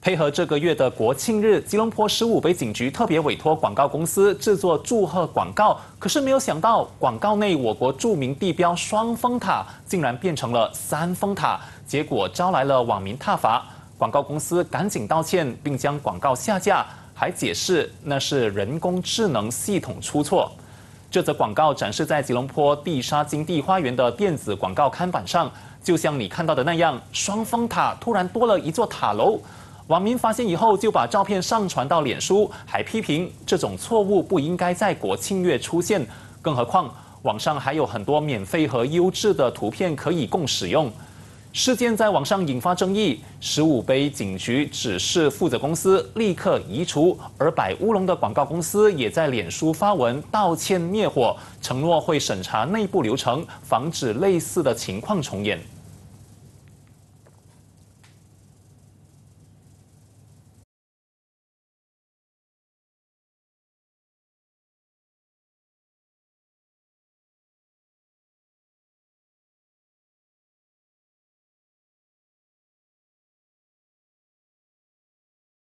配合这个月的国庆日，吉隆坡15杯警局特别委托广告公司制作祝贺广告，可是没有想到，广告内我国著名地标双峰塔竟然变成了3峰塔，结果招来了网民挞伐。广告公司赶紧道歉，并将广告下架，还解释那是人工智能系统出错。这则广告展示在吉隆坡地沙金地花园的电子广告看板上，就像你看到的那样，双峰塔突然多了一座塔楼。网民发现以后，就把照片上传到脸书，还批评这种错误不应该在国庆月出现。更何况，网上还有很多免费和优质的图片可以供使用。事件在网上引发争议，15杯警局指示负责公司立刻移除，而摆乌龙的广告公司也在脸书发文道歉灭火，承诺会审查内部流程，防止类似的情况重演。